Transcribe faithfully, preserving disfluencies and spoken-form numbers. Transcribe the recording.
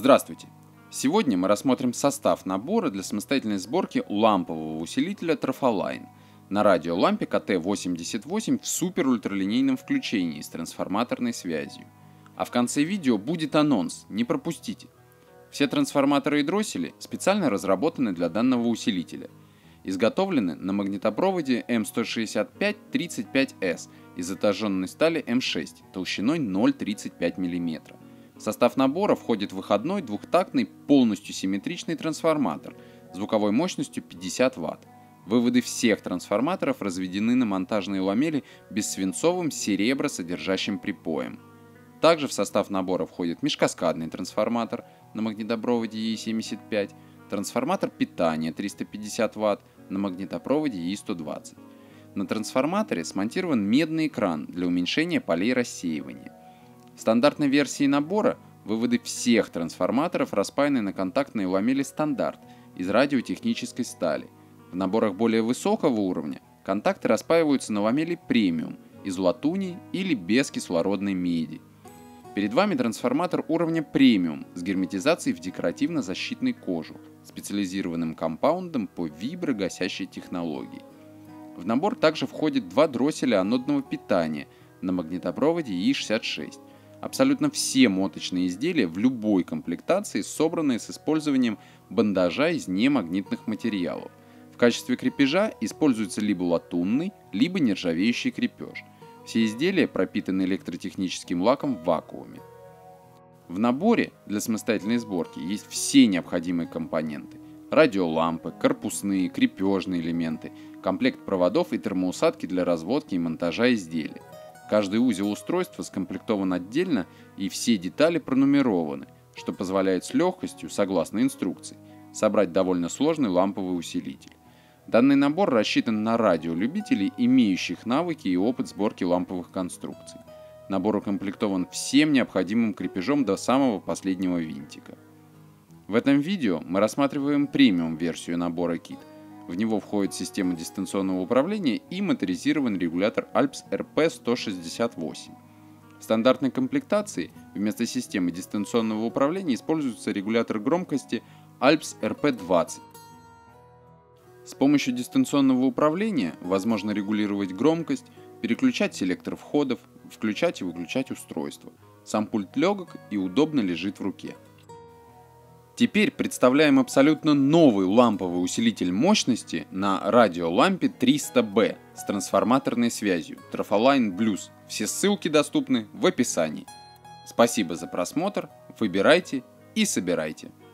Здравствуйте! Сегодня мы рассмотрим состав набора для самостоятельной сборки лампового усилителя Tropholine на радиолампе ка тэ восемьдесят восемь в супер-ультралинейном включении с трансформаторной связью. А в конце видео будет анонс, не пропустите! Все трансформаторы и дроссели специально разработаны для данного усилителя. Изготовлены на магнитопроводе эм сто шестьдесят пять тридцать пять эс из отожженной стали эм шесть толщиной ноль целых тридцать пять сотых мм. В состав набора входит выходной двухтактный полностью симметричный трансформатор звуковой мощностью пятьдесят ватт. Выводы всех трансформаторов разведены на монтажные ламели бессвинцовым серебросодержащим припоем. Также в состав набора входит межкаскадный трансформатор на магнитопроводе и семьдесят пять, трансформатор питания триста пятьдесят ватт на магнитопроводе и сто двадцать. На трансформаторе смонтирован медный экран для уменьшения полей рассеивания. В стандартной версии набора выводы всех трансформаторов распаяны на контактные ламели стандарт из радиотехнической стали. В наборах более высокого уровня контакты распаиваются на ламели премиум из латуни или без кислородной меди. Перед вами трансформатор уровня премиум с герметизацией в декоративно-защитной кожу, специализированным компаундом по виброгасящей технологии. В набор также входит два дросселя анодного питания на магнитопроводе и шестьдесят шесть. Абсолютно все моточные изделия в любой комплектации собраны с использованием бандажа из немагнитных материалов. В качестве крепежа используется либо латунный, либо нержавеющий крепеж. Все изделия пропитаны электротехническим лаком в вакууме. В наборе для самостоятельной сборки есть все необходимые компоненты: радиолампы, корпусные, крепежные элементы, комплект проводов и термоусадки для разводки и монтажа изделия. Каждый узел устройства скомплектован отдельно и все детали пронумерованы, что позволяет с легкостью, согласно инструкции, собрать довольно сложный ламповый усилитель. Данный набор рассчитан на радиолюбителей, имеющих навыки и опыт сборки ламповых конструкций. Набор укомплектован всем необходимым крепежом до самого последнего винтика. В этом видео мы рассматриваем премиум-версию набора кит. В него входит система дистанционного управления и моторизированный регулятор альпс эр пэ сто шестьдесят восемь. В стандартной комплектации вместо системы дистанционного управления используется регулятор громкости альпс эр пэ двадцать. С помощью дистанционного управления возможно регулировать громкость, переключать селектор входов, включать и выключать устройство. Сам пульт легок и удобно лежит в руке. Теперь представляем абсолютно новый ламповый усилитель мощности на радиолампе триста бэ с трансформаторной связью Tropholine Blues. Все ссылки доступны в описании. Спасибо за просмотр, выбирайте и собирайте.